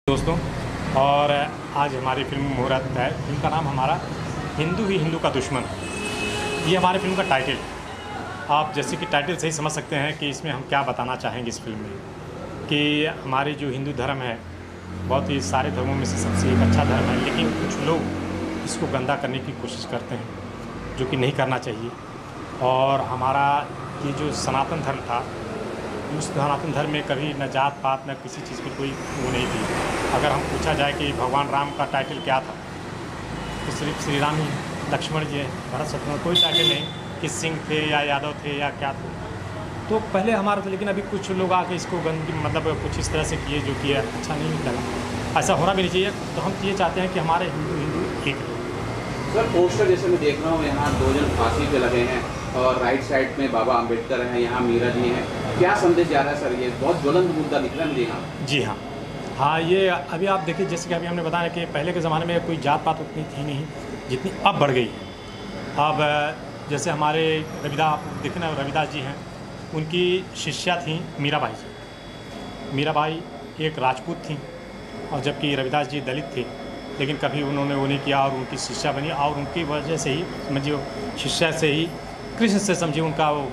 दोस्तों, और आज हमारी फिल्म मुहूर्त है। फिल्म का नाम हमारा हिंदू ही हिंदू का दुश्मन। ये हमारी फिल्म का टाइटल। आप जैसे कि टाइटल से ही समझ सकते हैं कि इसमें हम क्या बताना चाहेंगे इस फिल्म में, कि हमारे जो हिंदू धर्म है बहुत ही सारे धर्मों में से सबसे एक अच्छा धर्म है, लेकिन कुछ लोग इसको गंदा करने की कोशिश करते हैं जो कि नहीं करना चाहिए। और हमारा ये जो सनातन धर्म था, उस सनातन धर्म में कभी न जात पात न किसी चीज़ की कोई वो नहीं थी। अगर हम पूछा जाए कि भगवान राम का टाइटल क्या था, तो सिर्फ श्री राम ही, लक्ष्मण जी, भरत शत्रुघ्न, कोई टाइटल नहीं कि सिंह थे या यादव थे या क्या थे। तो पहले हमारा था, लेकिन अभी कुछ लोग आके इसको मतलब कुछ इस तरह से किए जो कि अच्छा नहीं लगा। ऐसा होना भी नहीं चाहिए। तो हम ये चाहते हैं कि हमारे हिंदू हिंदू एक रहे। सर, पोस्टर जैसे मैं देख रहा हूँ, यहाँ 2 जन फांसी पे लगे हैं और राइट साइड में बाबा अम्बेडकर हैं, यहाँ मीरा जी हैं। क्या संदेश जा रहा है सर? ये बहुत ज्वलंत मुद्दा दिख रहा है मुझे यहाँ। जी हाँ, ये अभी आप देखिए, जैसे कि अभी हमने बताया कि पहले के ज़माने में कोई जात पात उतनी थी नहीं जितनी अब बढ़ गई है। अब जैसे हमारे रविदास, आप देखें ना, रविदास जी हैं, उनकी शिष्या थी मीराबाई जी। मीराबाई एक राजपूत थी, और जबकि रविदास जी दलित थे, लेकिन कभी उन्होंने वो नहीं किया और उनकी शिष्या बनी। और उनकी वजह से ही समझिए, शिष्या से ही कृष्ण से समझिए उनका वो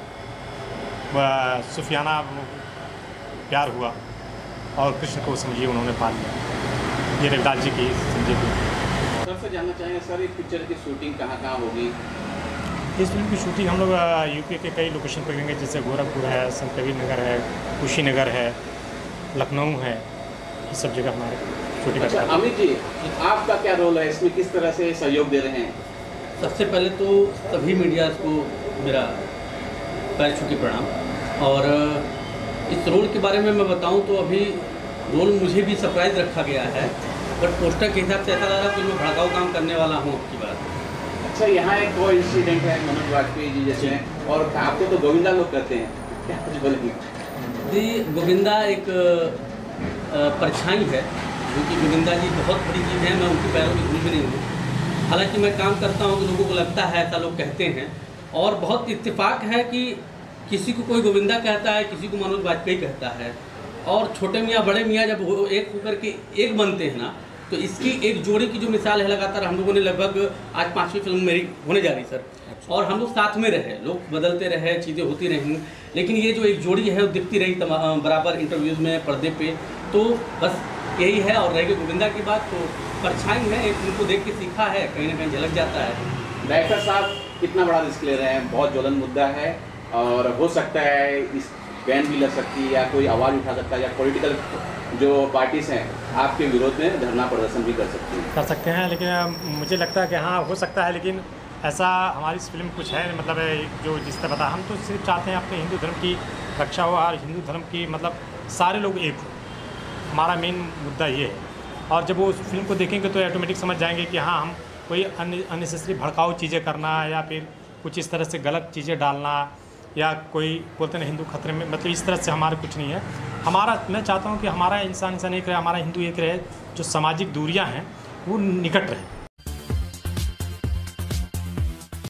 सूफियाना प्यार हुआ, और कृष्ण को समझिए उन्होंने पा लिया। ये रविदास जी की समझिए। सर से जानना चाहेंगे सर, इस पिक्चर की शूटिंग कहाँ होगी? इस फिल्म की शूटिंग हम लोग यूपी के कई लोकेशन पर करेंगे, जैसे गोरखपुर है, संत कबीर नगर है, कुशीनगर है, लखनऊ है, ये सब जगह हमारे शूटिंग। अच्छा अमित जी, आपका क्या रोल है इसमें, किस तरह से सहयोग दे रहे हैं? सबसे पहले तो सभी मीडिया को मेरा पैर छू के प्रणाम। और इस रोल के बारे में मैं बताऊं तो अभी रोल मुझे भी सरप्राइज़ रखा गया है, बट पोस्टर के हिसाब से ऐसा लग रहा है कि मैं भड़काऊ काम करने वाला हूं आपकी बात। अच्छा, यहाँ एक वो इंसिडेंट है मनोज वाजपेयी जी जैसे हैं, और आपको तो गोविंदा लोग कहते हैं, क्या कुछ बोलेंगे? जी, गोविंदा एक परछाई है, क्योंकि गोविंदा जी बहुत बड़ी चीज़ है, मैं उनकी पैरों की धूल भी नहीं हूँ। हालांकि मैं काम करता हूँ तो लोगों को लगता है, ऐसा लोग कहते हैं, और बहुत इत्तेफाक है कि किसी को कोई गोविंदा कहता है, किसी को मनोज वाजपेयी कहता है। और छोटे मियाँ बड़े मियाँ जब एक होकर के एक बनते हैं ना, तो इसकी एक जोड़ी की जो मिसाल है, लगातार हम लोगों ने लगभग आज 5वीं फिल्म मेरी होने जा रही सर, और हम लोग साथ में रहे, लोग बदलते रहे, चीज़ें होती रहीं, लेकिन ये जो एक जोड़ी है वो दिखती रही बराबर इंटरव्यूज़ में, पर्दे पे। तो बस यही है। और रहेगी गोविंदा की बात, तो परछाई है, एक उनको देख के सीखा है, कहीं ना कहीं झलक जाता है। डायरेक्टर साहब कितना बड़ा रिस्क ले रहे हैं, बहुत ज्वलन मुद्दा है, और हो सकता है इस बैन भी लग सकती है, या कोई आवाज़ उठा सकता है, या पॉलिटिकल जो पार्टीज हैं आपके विरोध में धरना प्रदर्शन भी कर सकते हैं। लेकिन मुझे लगता है कि हाँ हो सकता है, लेकिन ऐसा हमारी इस फिल्म कुछ है, मतलब जो जिस तरह बता, हम तो सिर्फ चाहते हैं अपने हिंदू धर्म की रक्षा हो, और हिंदू धर्म की मतलब सारे लोग एक हो। हमारा मेन मुद्दा ये है। और जब वो उस फिल्म को देखेंगे तो ऑटोमेटिक समझ जाएंगे कि हाँ, हम कोई अननेसेसरी भड़काऊ चीज़ें करना, या फिर कुछ इस तरह से गलत चीज़ें डालना, या कोई बोलते हैं हिंदू खतरे में, मतलब इस तरह से हमारा कुछ नहीं है। हमारा, मैं चाहता हूँ कि हमारा इंसान एक रहे, हमारा हिंदू एक रहे, जो सामाजिक दूरियाँ हैं वो निकट रहे।